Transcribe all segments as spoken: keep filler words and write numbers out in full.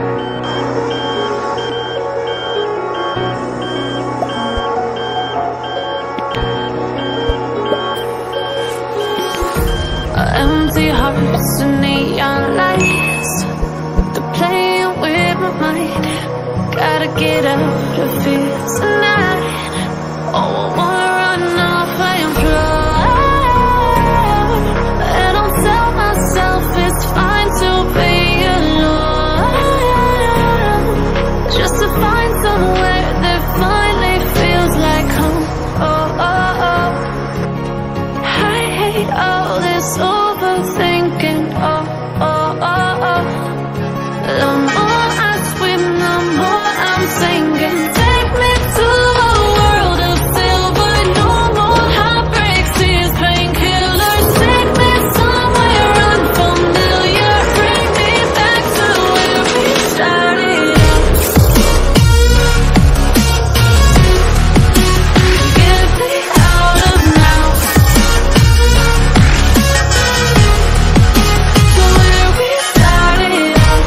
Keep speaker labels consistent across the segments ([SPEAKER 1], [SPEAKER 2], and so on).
[SPEAKER 1] Empty hearts and neon lights, they're playing with my mind. Gotta get out of here tonight. Oh, I wanna run off and fly, and I'll tell myself it's fine to be alone, just to find somewhere that finally feels like home. Oh, oh, oh. I hate all this overthinking. Oh, oh, oh, oh. The more I swim, the more I'm sinking. Take me to a world of silver, no more heartbreaks, tears, painkillers. Take me somewhere unfamiliar, bring me back to where we started out. Get me out of now, to where we started out.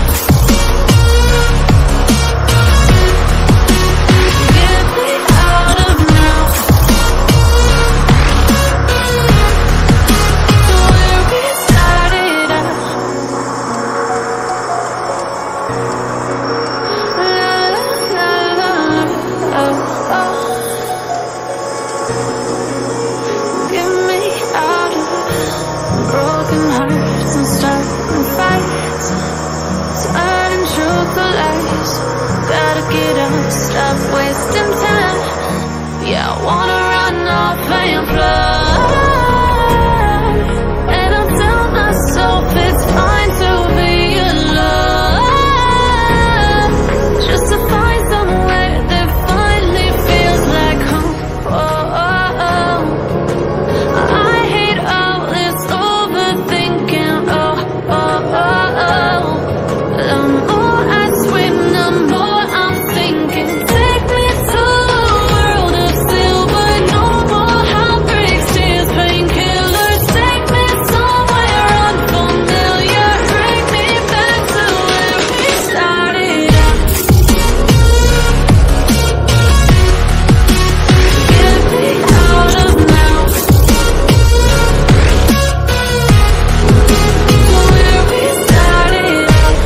[SPEAKER 1] Get me out of now, to where we started out. La la la la, oh, oh. Get me out of broken hearts and starting fights, turning truth to lies. Gotta get up, stop wasting time. Yeah, I wanna run off and fly, and I'll tell myself it's fine to be alone, just to find somewhere that finally feels like home. Oh, oh, oh. I hate all this overthinking. Oh, oh, oh, oh. The more I swim, the more I'm sinking. Take me to a world of silver, no more heartbreaks, tears, painkillers. Take me somewhere unfamiliar, bring me back to where we started out. Get me out of now, to where we started out.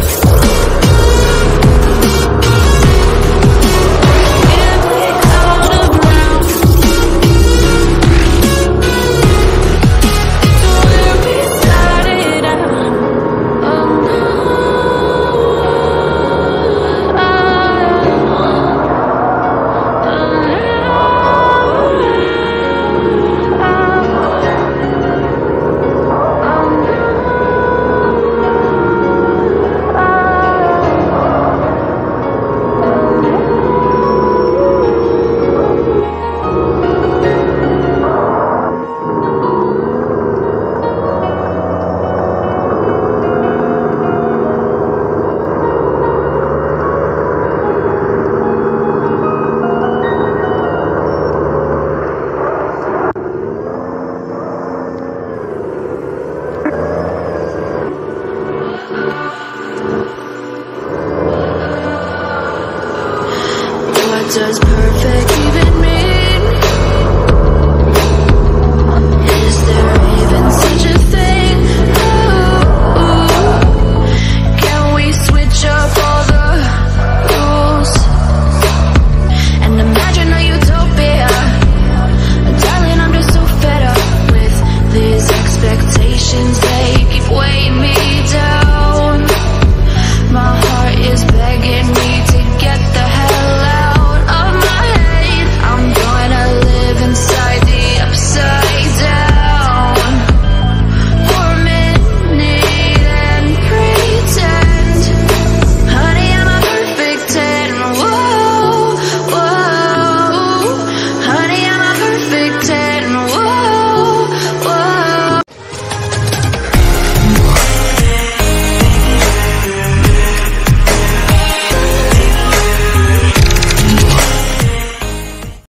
[SPEAKER 1] Get me out of now, to where we started out. Oh no, what does perfect even